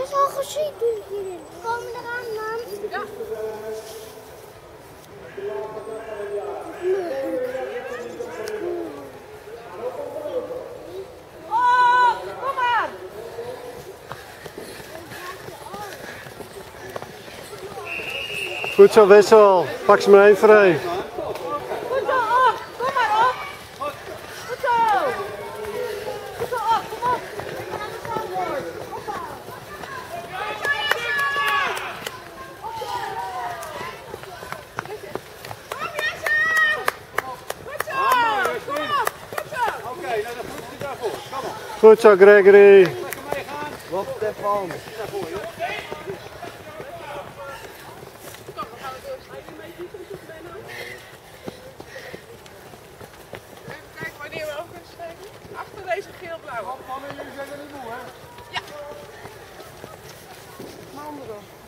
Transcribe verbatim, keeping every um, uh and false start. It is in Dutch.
is al gezien toen hierin. We komen eraan, man. Ja. Oh, kom maar. Goed zo, Wessel. Pak ze maar één voor één. Goed zo, op. Kom maar op. Goed zo. Goed zo, op. Kom op. Goed zo, Gregory. Wat Stefan. Kijk wanneer we ook eens steken. Achter deze geel-blauwe. Mannen, jullie zijn er niet moe, hè? Ja. Mijn andere.